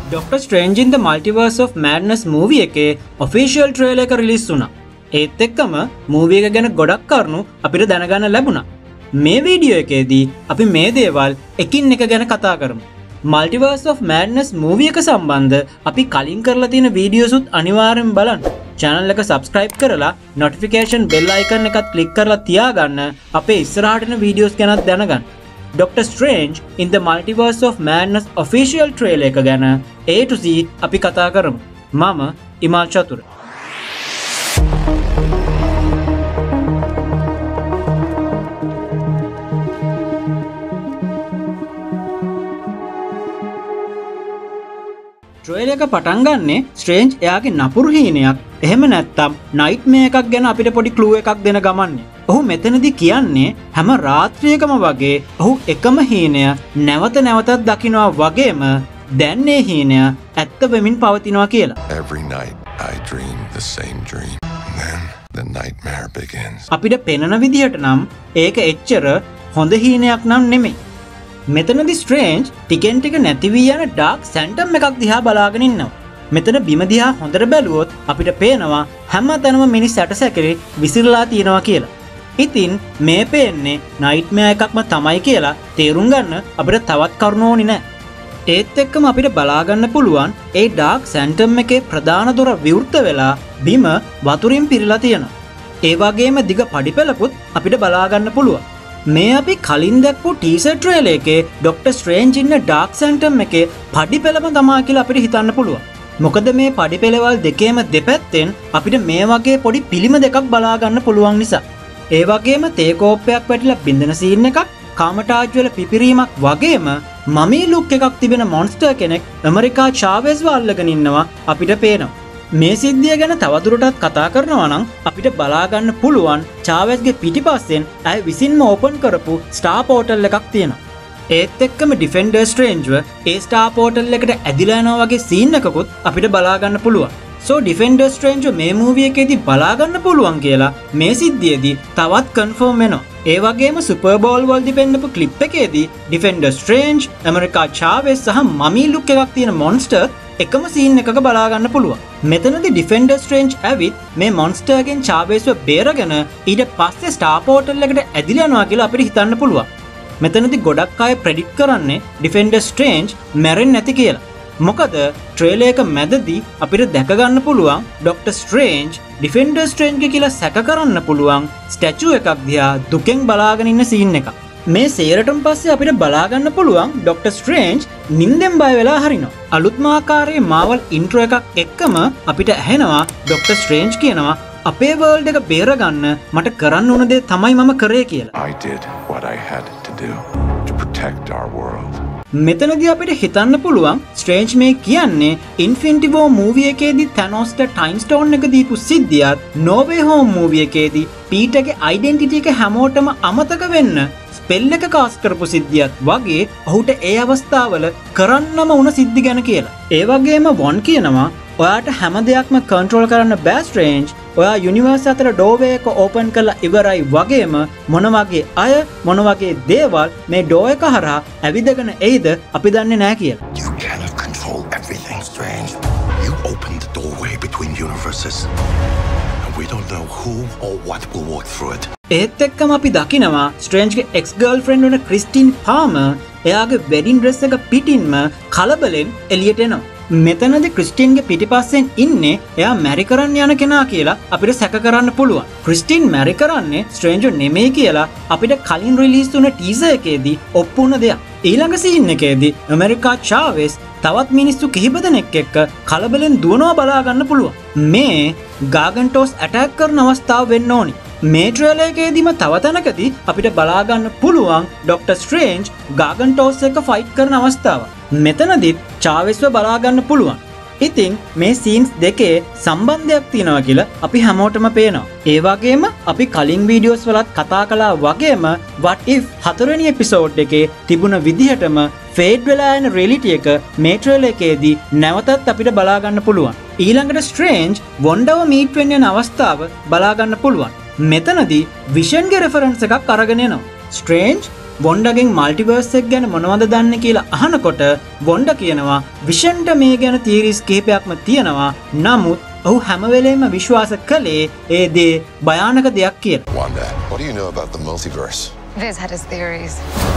Doctor Strange in the Multiverse of Madness movie එකේ official trailer එක release වුණා. ඒත් එක්කම movie එක ගැන ගොඩක් කරුණු අපිට දැනගන්න ලැබුණා. මේ වීඩියෝ එකේදී අපි මේ දේවල් එකින් එක ගැන කතා කරමු. Multiverse of Madness movie එක සම්බන්ධ අපි කලින් කරලා තියෙන වීඩියෝස් උත් අනිවාර්යෙන් බලන්න. channel එක subscribe කරලා notification bell icon එකත් click කරලා තියාගන්න අපේ ඉස්සරහට එන වීඩියෝස් ගැනත් දැනගන්න. Doctor Strange in the Multiverse of Madness official trailer එක ගැන A to Z අපි කතා කරමු. මම Imal Chatura. ට්‍රේලර් එක පටන් ගන්නේ ස්ට්‍රේන්ජ් එයාගේ නපුරු හීනයක් එහෙම නැත්නම් නයිට්මෙයාර් එකක් ගැන අපිට පොඩි ක්ලූ එකක් දෙන ගමන්නේ. ඔහු මෙතනදී කියන්නේ හැම රාත්‍රියකම වගේ ඔහු එකම හීනය නැවත නැවතත් දකිනවා වගේම දැන් මේ හීනය ඇත්ත වෙමින් පවතිනවා කියලා. Every night I dream the same dream. And then the nightmare begins. අපිට පෙනෙන විදිහට නම් ඒක එච්චර හොඳ හීනයක් නම් නෙමෙයි. මෙතනදි ස්ට්‍රේන්ජ් ටිකෙන් ටික නැති වී යන ඩාර්ක් සැන්ටම් එකක් දිහා බලාගෙන ඉන්නවා. මෙතන බිම දිහා හොඳට බැලුවොත් අපිට පේනවා හැමතැනම මිනිස් ඇටසැකිලි විසිරලා තියෙනවා කියලා. ඉතින් මේ පේන්නේ නයිට්මෙයාර් එකක්ම තමයි කියලා තේරුම් ගන්න අපිට තවත් කරුණු ඕනි නෑ. ඒත් එක්කම අපිට බලා ගන්න පුළුවන් ඒ ඩාර්ක් සැන්ටම් එකේ ප්‍රධාන දොර විවෘත වෙලා බිම වතුරින් පිරීලා තියෙනවා. ඒ වගේම දිග පඩිපෙළකුත් අපිට බලා ගන්න පුළුවන්. මේ අපි කලින් දැක්පු ටීසර් ට්‍රේලර් එකේ ඩොක්ටර් ස්ට්‍රේන්ජ් ඉන්න ඩාර්ක් සැන්ටම් එකේ පඩිපෙළම තමයි කියලා අපිට හිතන්න පුළුවන්. මොකද මේ පඩිපෙළවල් දෙකේම දෙපැත්තෙන් අපිට මේ වගේ පොඩි පිළිම දෙකක් බලා ගන්න පුළුවන් නිසා. ඒ වගේම තේ කෝප්පයක් වැටිලා බින්දන සීන් එකක්, කාමටාජ් වල පිපිරීමක් වගේම මමී ලුක් එකක් තිබෙන මොන්ස්ටර් කෙනෙක් ඇමරිකා චාවෙස්ව අල්ලගෙන ඉන්නවා අපිට පේනවා. මේ සිද්ධිය ගැන තවදුරටත් කතා කරනවා නම් අපිට බලා ගන්න පුළුවන් චාවෙස්ගේ පිටිපස්සෙන් ඇය විසින්ම ඕපන් කරපු ස්ටාර් පෝටල් එකක් තියෙනවා. ඒත් එක්කම ඩිෆෙන්ඩර් ස්ට්‍රේන්ජ්ව ඒ ස්ටාර් පෝටල් එකට ඇදිලා යනවා වගේ සීන් එකකුත් අපිට බලා ගන්න පුළුවන්. සෝ ඩිෆෙන්ඩර් ස්ට්‍රේන්ජ්ව මේ මූවි එකේදී බලා ගන්න පුළුවන් කියලා මේ සිද්ධියේදී තවත් කන්ෆර්ම් වෙනවා. ඒ වගේම සුපර් බෝල් වලදී පෙන්නපු ක්ලිප් එකේදී ඩිෆෙන්ඩර් ස්ට්‍රේන්ජ්, ඇමරිකා චාවෙස් සහ මමී ලුක් එකක් තියෙන මොන්ස්ටර් එකම සීන් එකක බලා ගන්න පුළුවන්. මෙතනදී ඩිෆෙන්ඩර් ස්ට්‍රේන්ජ් ඇවිත් මේ මොන්ස්ටර්ගෙන් චාවෙස්ව බේරගෙන ඊට පස්සේ ස්ටාර් පෝටල් එකට ඇදිලා යනවා කියලා අපිට හිතන්න පුළුවන්. මෙතනදී ගොඩක් අය ප්‍රෙඩික්ට් කරන්නේ ඩිෆෙන්ඩර් ස්ට්‍රේන්ජ් මැරෙන්නේ නැති කියලා. මොකද ට්‍රේලර් එක මැදදී අපිට දැක ගන්න පුළුවන් ඩොක්ටර් ස්ට්‍රේන්ජ් ඩිෆෙන්ඩර් ස්ට්‍රේන්ජ්ගේ කියලා සැක කරන්න පුළුවන් ස්ටැචු එකක් දිහා දුකෙන් බලාගෙන ඉන්න සීන් එකක්. මේ සේරටම පස්සේ අපිට බලා ගන්න පුළුවන් ඩොක්ටර් ස්ට්‍රේන්ජ් නිින්දෙන් බය වෙලා හරිනවා. අලුත්ම ආකාරයේ මාවල් ඉන්ට්‍රෝ එකක් එක්කම අපිට ඇහෙනවා ඩොක්ටර් ස්ට්‍රේන්ජ් කියනවා අපේ වර්ල්ඩ් එක බේරගන්න මට කරන්න ඕන දේ තමයි මම කරේ කියලා. I did what I had to do to protect our world. මෙතනදී අපිට හිතන්න පුළුවන් ස්ට්‍රේන්ජ් මේ කියන්නේ ඉන්ෆිනිටි වෝ මූවි එකේදී තැනෝස්ට ටයිම් ස්ටෝන් එක දීපු සිද්ධියත් No Way Home මූවි එකේදී පීටර්ගේ ඩෙන්ටිටි එක හැමෝටම අමතක වෙන්න ස්පෙල් එක කාස්ට් කරපු සිද්ධියත් වගේ ඔහුට ඒ අවස්ථාවල කරන්නම වුණ සිද්ධි ගැන කියලා. ඒ වගේම වොන් කියනවා ඔයාට හැම දෙයක්ම කන්ට්‍රෝල් කරන්න බෑ ස්ට්‍රේන්ජ්. ඔයා යුනිවර්ස් අතර ඩෝවේ එක ඕපන් කරලා ඉවරයි වගේම මොන වගේ අය මොන වගේ දේවල් මේ ඩෝ එක හරහා ඇවිදගෙන එයිද අපි දන්නේ නැහැ කියලා. You cannot control everything, Strange. You opened the doorway between universes. And we don't know who or what will walk through it. ඒත් එක්කම අපි දකිනවා ස්ට්‍රේන්ජ්ගේ එක්ස් ගර්ල්ෆ්‍රෙන්ඩ් වන ක්‍රිස්ටින් පාමර් එයාගේ වෙඩින් ඩ්‍රෙස් එක පිටින්ම කලබලෙන් එළියට එනවා. මෙතනදී ක්‍රිස්ටින්ගේ පිටිපස්සෙන් ඉන්නේ එයා මැරි කරන්න යන කෙනා කියලා අපිට සැක කරන්න පුළුවන්. ක්‍රිස්ටින් මැරි කරන්නේ ස්ට්‍රේන්ජර් නෙමෙයි කියලා අපිට කලින් රිලීස් වුණ ටීසර් එකේදී ඔප්පු වුණ දෙයක්. ඊළඟ සීන් එකේදී ඇමරිකා චාවෙස් තවත් මිනිස්සු කිහිප දෙනෙක් එක්ක කලබලෙන් දුවනවා බලා ගන්න පුළුවන්. මේ ගාගන්ටෝස් ඇටැක් කරන අවස්ථාව වෙන්න ඕනි. මේ ට්‍රේලර් එකේදීම තව තැනකදී අපිට බලා ගන්න පුළුවන් ඩොක්ටර් ස්ට්‍රේන්ජ් ගාගන්ටෝස් එක්ක ෆයිට් කරන අවස්ථාව. මෙතනදිත් චාවෙස්ව බලා ගන්න පුළුවන්. ඉතින් මේ සීන්ස් දෙකේ සම්බන්ධයක් තියෙනවා කියලා අපි හැමෝටම පේනවා. ඒ වගේම අපි කලින් වීඩියෝස් වලත් කතා කළා වගේම what if 4 වෙනි එපිසෝඩ් එකේ තිබුණ විදිහටම ෆේඩ් වෙලා යන රියැලිටි එක මේ ට්‍රේලර් එකේදී නැවතත් අපිට බලා ගන්න පුළුවන්. ඊළඟට ස්ට්‍රේන්ජ් වොන්ඩව මීට් වෙන්න යන අවස්ථාව බලා ගන්න පුළුවන්. මෙතනදී විෂන්ගේ රෙෆරන්ස් එකක් අරගෙන එනවා. ස්ට්‍රේන්ජ් වොන්ඩගෙන් මල්ටිවර්ස් එක ගැන මොනවද දන්නේ කියලා අහනකොට වොන්ඩ කියනවා විෂන්ට මේ ගැන තියරිස් කිහිපයක්ම තියෙනවා. නමුත් ඔහු හැම වෙලේම විශ්වාස කළේ ඒ දේ භයානක දෙයක් කියලා. Wanda, what do you know about the multiverse? Viz had his theories.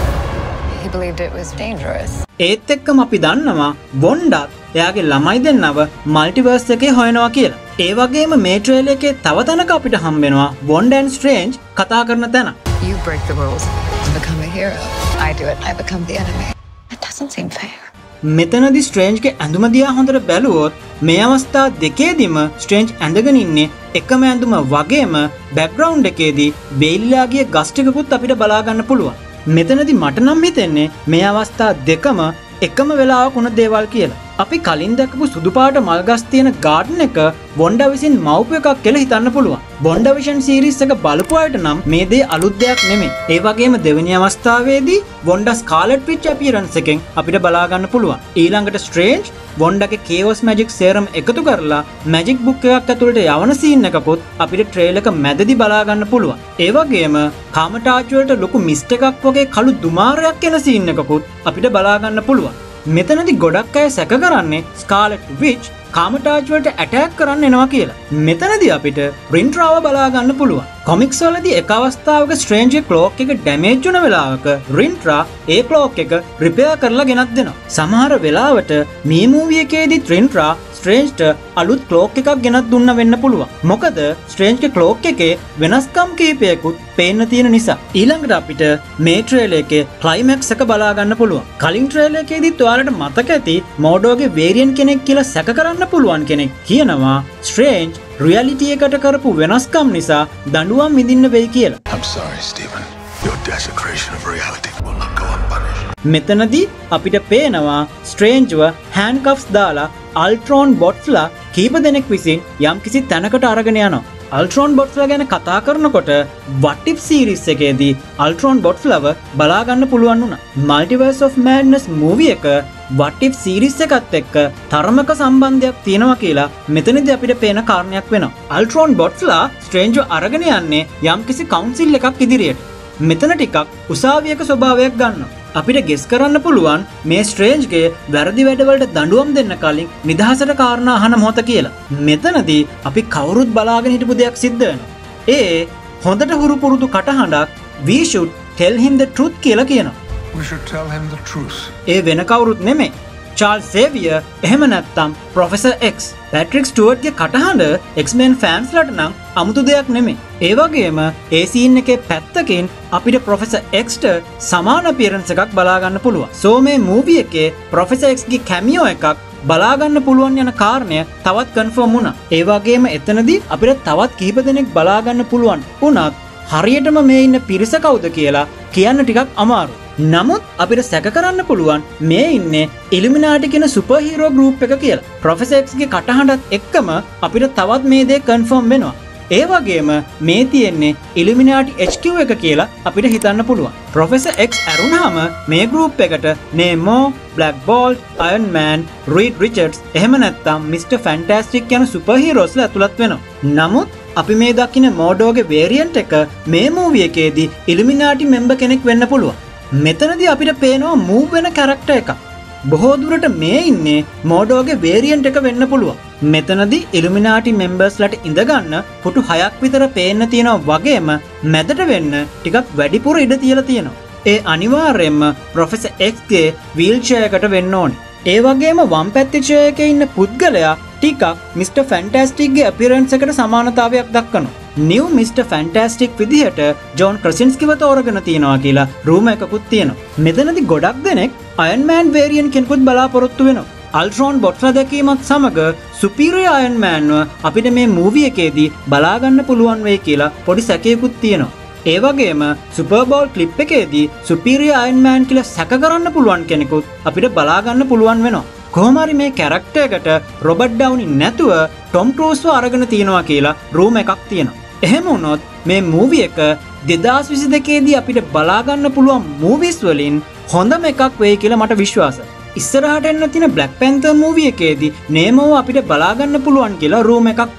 He believed it was dangerous. ඒත් එක්කම අපි දන්නවා වොන්ඩත් එයාගේ ළමයි දෙන්නව මල්ටිවර්ස් එකේ හොයනවා කියලා. ඒ වගේම මේ ට්‍රේලර් එකේ තව තැනක අපිට හම්බ වෙනවා වොන්ඩ ඇන්ඩ් ස්ට්‍රේන්ජ් කතා කරන තැන. You break the rules and become a hero. I do it, I become the enemy. It doesn't seem fair. මෙතනදී ස්ට්‍රේන්ජ්ගේ ඇඳුම දිහා හොඳට බැලුවොත් මේ අවස්ථා දෙකේදීම ස්ට්‍රේන්ජ් ඇඳගෙන ඉන්නේ එකම ඇඳුම වගේම බෑග්ග්‍රවුන්ඩ් එකේදී බේලිලාගේ ගස් ටිකකුත් අපිට බලා ගන්න පුළුවන්. මෙතනදී මට නම් හිතෙන්නේ මේ අවස්ථා දෙකම එකම වෙලාවක වුණ දේවල් කියලා. අපි කලින් දැකපු සුදු පාට මල් ගස් තියෙන ගාඩන් එක වොන්ඩා විසින් මවපු එකක් කියලා හිතන්න පුළුවන්. වොන්ඩා විෂන් සීරීස් එක බලපු අයට නම් මේ දේ අලුත් දෙයක් නෙමෙයි. ඒ වගේම දෙවෙනි අවස්ථාවේදී වොන්ඩා ස්කාලට් විච් අපියරන්ස් එකෙන් අපිට බලා ගන්න පුළුවන්. ඊළඟට ස්ට්‍රේන්ජ් වොන්ඩාගේ කේවස් මැජික් සේරම් එකතු කරලා මැජික් බුක් එකක් ඇතුළට යවන සීන් එකකුත් අපිට ට්‍රේලර් එක මැදදී බලා ගන්න පුළුවන්. ඒ වගේම කාමටාජ් වලට ලොකු මිස්ට් එකක් වගේ කළු දුමාරයක් එන සීන් එකකුත් අපිට බලා ගන්න පුළුවන්. මෙතනදී ගොඩක් අය සැක කරන්නේ ස්කාලට් විච් කාමටාජ් වලට ඇටැක් කරන්න එනවා කියලා. මෙතනදී අපිට රින්ට්‍රාව බලා ගන්න පුළුවන්. කොමික්ස් වලදී එක අවස්ථාවක ස්ට්‍රේන්ජ්ගේ ක්ලෝක් එක ඩැමේජ් වුණ වෙලාවක රින්ට්‍රා ඒ ක්ලෝක් එක රිපෙයාර් කරලා ගෙනත් දෙනවා. සමහර වෙලාවට මේ මූවි එකේදී රින්ට්‍රා ස්ට්‍රේන්ජ්ට අලුත් ක්ලෝක් එකක් ගෙනත් දුන්න වෙන්න පුළුවන්. මොකද ස්ට්‍රේන්ජ්ගේ ක්ලෝක් එකේ වෙනස්කම් කීපයකුත් පේන්න තියෙන නිසා. ඊළඟට අපිට මේ ට්‍රේලර් එකේ ක්ලයිමැක්ස් එක බලා ගන්න පුළුවන්. කලින් ට්‍රේලර් එකේදී ඔයාලට මතක ඇති මෝඩෝගේ වේරියන්ට් කෙනෙක් කියලා සැක කරන්න පුළුවන් කෙනෙක් කියනවා ස්ට්‍රේන්ජ් රියැලිටි එකට කරපු වෙනස්කම් නිසා දඬුවම් විඳින්න වෙයි කියලා. I'm sorry, Stephen. Your desecration of reality will not go unpunished. මෙතනදී අපිට පේනවා ස්ට්‍රේන්ජ්ව හෑන්ඩ්කෆ්ස් දාලා අල්ට්‍රෝන් බොට්ස්ලා කීප දෙනෙක් විසින් යම්කිසි තැනකට අරගෙන යනවා. අල්ට්‍රෝන් බොට්ස්ලා ගැන කතා කරනකොට What If සීරීස් එකේදී අල්ට්‍රෝන් බොට්ස්ලව බලා ගන්න පුළුවන් වුණා. Multiverse of Madness movie එක What If සීරීස් එකත් එක්ක තරමක සම්බන්ධයක් තියෙනවා කියලා මෙතනදී අපිට පේන කාරණයක් වෙනවා. අල්ට්‍රෝන් බොට්ස්ලා ස්ට්‍රේන්ජ්ව අරගෙන යන්නේ යම්කිසි කවුන්සිල් එකක් ඉදිරියට. මෙතන ටිකක් උසාවියක ස්වභාවයක් ගන්නවා. අපිට ගෙස් කරන්න පුළුවන් මේ ස්ට්‍රේන්ජ්ගේ වැරදි වැඩවලට දඬුවම් දෙන්න කලින් නිදහසට කාරණා අහන මොහොත කියලා. මෙතනදී අපි කවුරුත් බලාගෙන හිටපු දෙයක් සිද්ධ වෙනවා. ඒ හොඳට හුරු පුරුදු කටහඬක් We should tell him the truth කියලා කියනවා. We should tell him the truth. ඒ වෙන කවුරුත් නෙමෙයි. චාල්ස් සේවියර් එහෙම නැත්නම් ප්‍රොෆෙසර් එක්ස්. පැට්‍රික් ස්ටුවර්ට්ගේ කටහඬ X-Men ෆෑන්ස්ලාට නම් අමුතු දෙයක් නෙමෙයි. ඒ වගේම ඒ සීන් එකේ පැත්තකින් අපිට ප්‍රොෆෙසර් එක්ස්ට සමාන අපියරන්ස් එකක් බලා ගන්න පුළුවන්. සෝ මේ මූවි එකේ ප්‍රොෆෙසර් එක්ස්ගේ කැමියෝ එකක් බලා ගන්න පුළුවන් යන කාරණය තවත් කන්ෆර්ම් වුණා. ඒ වගේම එතනදී අපිට තවත් කිහිප දෙනෙක් බලා ගන්න පුළුවන්. උනත් හරියටම මේ ඉන්න පිරිස කවුද කියලා කියන්න ටිකක් අමාරුයි. නමුත් අපිට සැක කරන්න පුළුවන් මේ ඉන්නේ Illuminati කියන සුපර් හීරෝ ගෲප් එක කියලා. ප්‍රොෆෙසර් එක්ස්ගේ කටහඬත් එක්කම අපිට තවත් මේ දේ කන්ෆර්ම් වෙනවා. ඒ වගේම මේ තියෙන්නේ Illuminati HQ එක කියලා අපිට හිතන්න පුළුවන්. ප්‍රොෆෙසර් එක්ස් ඇරුණාම මේ ගෲප් එකට Nemo, Black Bolt, Iron Man, Reed Richards එහෙම නැත්නම් Mr. Fantastic යන සුපර් හීරෝස්ලා ඇතුළත් වෙනවා. නමුත් අපි මේ දකින මෝඩෝගේ වේරියන්ට් එක මේ මූවි එකේදී Illuminati member කෙනෙක් වෙන්න පුළුවන්. මෙතනදී අපිට පේනවා මූව් වෙන කැරක්ටර් එකක්. බොහෝ දුරට මේ ඉන්නේ මෝඩෝගේ වේරියන්ට් එක වෙන්න පුළුවන්. මෙතනදී Illuminati members-ලාට ඉඳගන්න පුටු 6ක් විතර පේන්න තියෙනවා වගේම මැදට වෙන්න ටිකක් වැඩිපුර ඉඩ තියලා තියෙනවා. ඒ අනිවාර්යයෙන්ම ප්‍රොෆෙසර් එක්ස්ගේ වීල්චෙයාර් එකට වෙන්න ඕනේ. ඒ වගේම වම් පැත්තේ චෙයාර් එකේ ඉන්න පුද්ගලයා ටිකක් Mr. Fantasticගේ appearance එකට සමානතාවයක් දක්වනවා. New Mr. Fantastic විදිහට ජෝන් ක්‍රසින්ස්කිව තෝරගෙන තියනවා කියලා රූම එකකුත් තියෙනවා. මෙතනදී ගොඩක් දෙනෙක් Iron Man variant කෙනෙකුත් බලාපොරොත්තු වෙනවා. අල්ට්‍රෝන් බොට්ස්ලා දැකීමත් සමග superior Iron Man-ව අපිට මේ මූවි එකේදී බලා ගන්න පුළුවන් වෙයි කියලා පොඩි සැකයකුත් තියෙනවා. ඒ වගේම Super Bowl clip එකේදී superior Iron Man කියලා සැක කරන්න පුළුවන් කෙනෙකුත් අපිට බලා ගන්න පුළුවන් වෙනවා. කොහොම හරි මේ කැරක්ටර් එකට රොබර්ට් ඩවුනි නැතුව ටොම් ක්‍රූස්ව අරගෙන තියනවා කියලා රූම එකක් තියෙනවා. එහෙම වුණොත් මේ මූවි එක 2022 දී අපිට බලා ගන්න පුළුවන් මූවිස් වලින් හොඳම එකක් වෙයි කියලා මට විශ්වාසයි. ඉස්සරහට එන්න තියෙන Black Panther මූවි එකේදී නේමෝ අපිට බලා ගන්න පුළුවන් කියලා රූම එකක් තියෙනවා.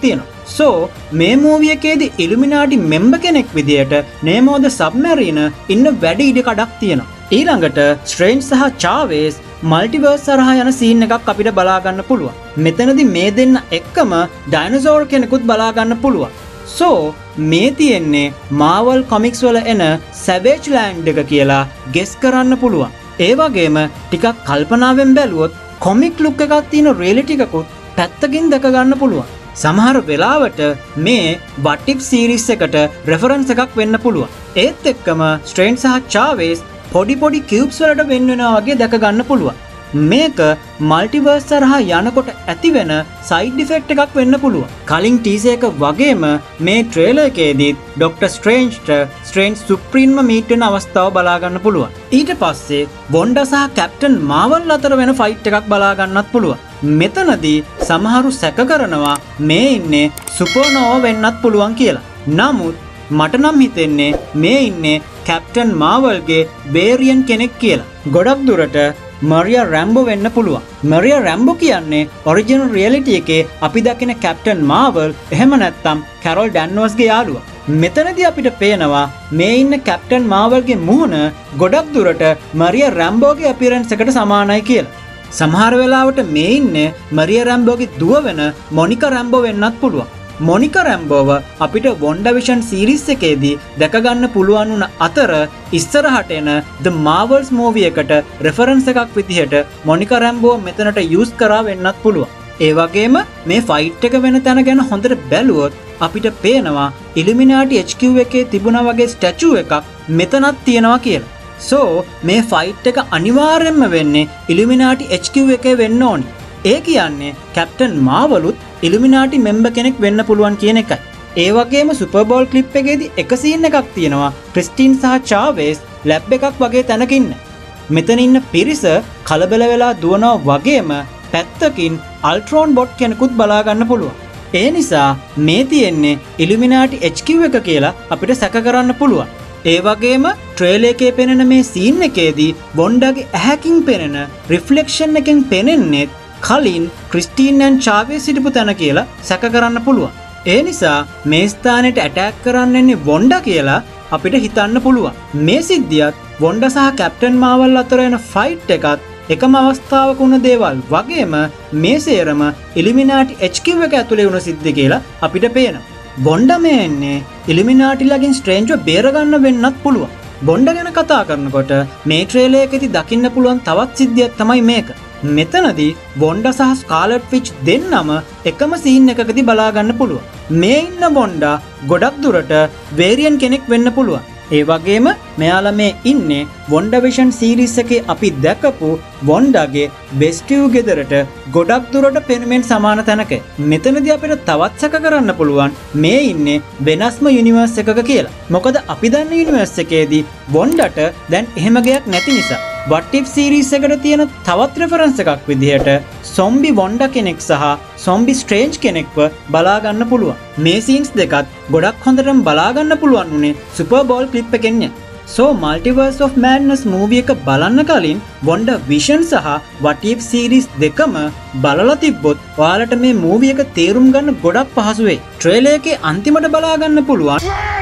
So මේ මූවි එකේදී Illuminati member කෙනෙක් විදියට Nemo the Submariner ඉන්න වැඩි ඉඩ කඩක් තියෙනවා. ඊළඟට Strange සහ Chavez Multiverse හරහා යන සීන් එකක් අපිට බලා ගන්න පුළුවන්. මෙතනදී මේ දෙන්න එක්කම dinosaur කෙනෙකුත් බලා ගන්න පුළුවන්. So මේ තියෙන්නේ Marvel Comics වල එන Savage Land එක කියලා guess කරන්න පුළුවන්. ඒ වගේම ටිකක් කල්පනාවෙන් බැලුවොත් comic look එකක් තියෙන reality එකකුත් පැත්තකින් දැක ගන්න පුළුවන්. සමහර වෙලාවට මේ What If series එකට reference එකක් වෙන්න පුළුවන්. ඒත් එක්කම Strange සහ Chavez පොඩි cubes වලට වෙන් වෙනවා වගේ දැක ගන්න පුළුවන්. මේක මල්ටිවර්ස් හරහා යනකොට ඇති වෙන සයිඩ් ඉෆෙක්ට් එකක් වෙන්න පුළුවන්. කලින් ටීසර් එක වගේම මේ ට්‍රේලර් එකේදී ඩොක්ටර් ස්ට්‍රේන්ජ්ට ස්ට්‍රේන්ජ් සුප්‍රීම්ම මීට් වෙන අවස්ථාව බලා ගන්න පුළුවන්. ඊට පස්සේ වොන්ඩා සහ කැප්ටන් මාවල් අතර වෙන ෆයිට් එකක් බලා ගන්නත් පුළුවන්. මෙතනදී සමහරු සැක කරනවා මේ ඉන්නේ සුපර්නෝවා වෙන්නත් පුළුවන් කියලා. නමුත් මට නම් හිතෙන්නේ මේ ඉන්නේ කැප්ටන් මාවල්ගේ බේරියන් කෙනෙක් කියලා. ගොඩක් දුරට මරියා රැම්බෝ වෙන්න පුළුවන්. මරියා රැම්බෝ කියන්නේ ඔරිජිනල් රියැලිටි එකේ අපි දකින කැප්ටන් මාවල් එහෙම නැත්නම් කැරොල් ඩැන්වර්ස්ගේ යාළුවා. මෙතනදී අපිට පේනවා මේ ඉන්න කැප්ටන් මාවල්ගේ මුහුණ ගොඩක් දුරට මරියා රැම්බෝගේ අපියරන්ස් එකට සමානයි කියලා. සමහර වෙලාවට මේ ඉන්නේ මරියා රැම්බෝගේ දුව වෙන මොනිකා රැම්බෝ වෙන්නත් පුළුවන්. මොනිකා රැම්බෝව අපිට WandaVision series එකේදී දැක ගන්න පුළුවන් වුණ අතර ඉස්සරහට එන The Marvels movie එකට reference එකක් විදිහට මොනිකා රැම්බෝව මෙතනට use කරා වෙන්නත් පුළුවන්. ඒ වගේම මේ fight එක වෙන තැන ගැන හොඳට බැලුවොත් අපිට පේනවා Illuminati HQ එකේ තිබුණා වගේ statue එකක් මෙතනත් තියෙනවා කියලා. So මේ fight එක අනිවාර්යයෙන්ම වෙන්නේ Illuminati HQ එකේ වෙන්න ඕනි. ඒ කියන්නේ කැප්ටන් මාවලුත් Illuminati member කෙනෙක් වෙන්න පුළුවන් කියන එකයි. ඒ වගේම Super Bowl clip එකේදී එක scene එකක් තියෙනවා ක්‍රිස්ටින් සහ චාවෙස් ලැබ් එකක් වගේ තැනක ඉන්න. මෙතන ඉන්න පිරිස කලබල වෙලා දුවනවා වගේම පැත්තකින් අල්ට්‍රෝන් බොට් කෙනෙකුත් බලා ගන්න පුළුවන්. ඒ නිසා මේ තියෙන්නේ Illuminati HQ එක කියලා අපිට සැක කරන්න පුළුවන්. ඒ වගේම ට්‍රේලර් එකේ පෙනෙන මේ scene එකේදී බොන්ඩාගේ ඇහැකින් පෙනෙන රිෆ්ලෙක්ෂන් එකෙන් පෙනෙන්නේ කලින් ක්‍රිස්ටින් and චාවෙස් සිටපු තැන කියලා සැක කරන්න පුළුවන්. ඒ නිසා මේ ස්ථානෙට ඇටැක් කරන්න එන්නේ වොන්ඩා කියලා අපිට හිතන්න පුළුවන්. මේ සිද්ධියත් වොන්ඩා සහ කැප්ටන් මාවල් අතර එන ෆයිට් එකත් එකම අවස්ථාවක වුණ දේවල් වගේම මේ සේරම Illuminati HQ එක ඇතුලේ වුණ සිද්ධි කියලා අපිට පේනවා. වොන්ඩා මේ එන්නේ Illuminati ලගින් ස්ට්‍රේන්ජ්ව බේරගන්න වෙන්නත් පුළුවන්. වොන්ඩා ගැන කතා කරනකොට මේ ට්‍රේලර් එකේදී දකින්න පුළුවන් තවත් සිද්ධියක් තමයි මේක. මෙතනදී වොන්ඩා සහ ස්කාලට් විච් දෙන්නම එකම සීන් එකකදී බලා ගන්න පුළුවන්. මේ ඉන්න වොන්ඩා ගොඩක් දුරට වේරියන් කෙනෙක් වෙන්න පුළුවන්. ඒ වගේම මෙයාලා මේ ඉන්නේ WandaVision series එකේ අපි දැකපු වොන්ඩාගේ බෙස්ටිව් ගෙදරට ගොඩක් දුරට පෙනුමෙන් සමාන තැනක. මෙතනදී අපිට තවත් සැක කරන්න පුළුවන් මේ ඉන්නේ වෙනස්ම යුනිවර්ස් එකක කියලා. මොකද අපි දන්න යුනිවර්ස් එකේදී වොන්ඩාට දැන් එහෙම ගයක් නැති නිසා. What If series එකට තියෙන තවත් reference එකක් විදිහට zombie Wanda කෙනෙක් සහ zombie Strange කෙනෙක්ව බලා ගන්න පුළුවන්. මේ scenes දෙකත් ගොඩක් හොඳටම බලා ගන්න පුළුවන් උනේ Super Bowl clip එකෙන්. So Multiverse of Madness movie එක බලන්න කලින් WandaVision සහ What If series දෙකම බලලා තිබ්බොත් ඔයාලට මේ movie එක තේරුම් ගන්න ගොඩක් පහසු වෙයි. trailer එකේ අන්තිමට බලා ගන්න පුළුවන්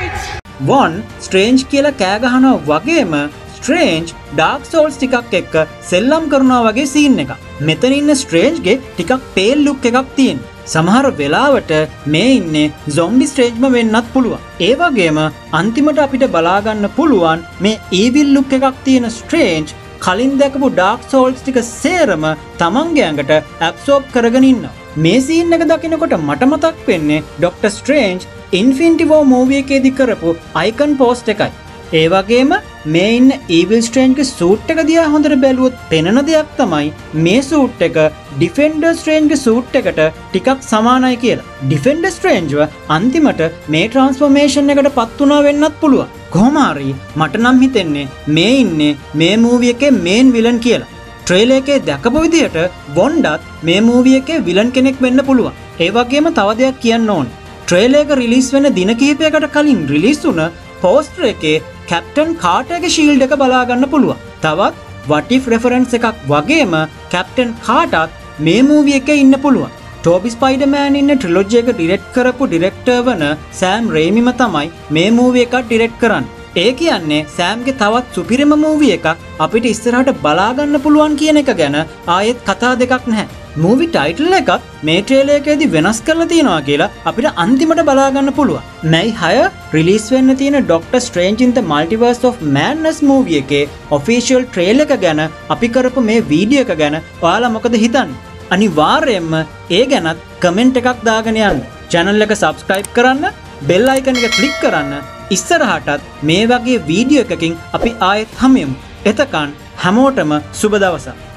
Wong Strange කියලා කෑ ගහනවා වගේම Strange Dark Souls ටිකක් එක්ක සෙල්ලම් කරනවා වගේ සීන් එකක්. මෙතන ඉන්න Strange ගේ ටිකක් පේල් ලුක් එකක් තියෙන. සමහර වෙලාවට මේ ඉන්නේ zombie Strangeම වෙන්නත් පුළුවන්. ඒ වගේම අන්තිමට අපිට බලා ගන්න පුළුවන් මේ evil look එකක් තියෙන Strange කලින් දැකපු Dark Souls ටික සේරම තමන්ගේ ඇඟට absorb කරගෙන ඉන්නවා. මේ සීන් එක දකිනකොට මට මතක් වෙන්නේ Doctor Strange Infinity War movie එකේදී කරපු icon post එකයි. ඒ වගේම මේ ඉන්න Evil Strange ගේ සූට් එක දිහා හොඳට බැලුවොත් පෙනෙන දෙයක් තමයි මේ සූට් එක Defender Strange ගේ සූට් එකට ටිකක් සමානයි කියලා. Defender Strange ව අන්තිමට මේ transformation එකට පත් වුණා වෙන්නත් පුළුවන්. කොහොම හරි මට නම් හිතෙන්නේ මේ ඉන්නේ මේ movie එකේ main villain කියලා. trailer එකේ දැකපු විදිහට Wondaත් මේ movie එකේ villain කෙනෙක් වෙන්න පුළුවන්. ඒ වගේම තව දෙයක් කියන්න ඕනේ. trailer එක release වෙන දින කිහිපයකට කලින් release වුණ poster එකේ කැප්ටන් කාටර්ගේ ෂීල්ඩ් එක බලා ගන්න පුළුවන්. තවත් What If reference එකක් වගේම කැප්ටන් කාටත් මේ මූවි එකේ ඉන්න පුළුවන්. ටෝබි ස්පයිඩර්මෑන් ඉන්න ට්‍රිලොජි එක ඩිරෙක්ට් කරපු ඩිරෙක්ටර් වන සෑම් රේමිම තමයි මේ මූවි එකක් ඩිරෙක්ට් කරන්නේ. ඒ කියන්නේ සෑම්ගේ තවත් සුපිරිම මූවි එකක් අපිට ඉස්සරහට බලා ගන්න පුළුවන් කියන එක ගැන ආයෙත් කතා දෙකක් නැහැ. මූවි ටයිටල් එකත් මේ ට්‍රේලර් එකේදී වෙනස් කරලා තියෙනවා කියලා අපිට අන්තිමට බලා ගන්න පුළුවන්. May 6 රිලීස් වෙන්න තියෙන Doctor Strange in the Multiverse of Madness මූවි එකේ ඔෆිෂියල් ට්‍රේලර් එක ගැන අපි කරපු මේ වීඩියෝ එක ගැන ඔයාලා මොකද හිතන්නේ? අනිවාර්යයෙන්ම ඒ ගැනත් කමෙන්ට් එකක් දාගෙන යන්න. channel එක subscribe කරන්න, bell icon එක click කරන්න. ඉස්සරහටත් මේ වගේ වීඩියෝ එකකින් අපි ආයෙත් හමු. එතකන් හැමෝටම සුබ දවසක්.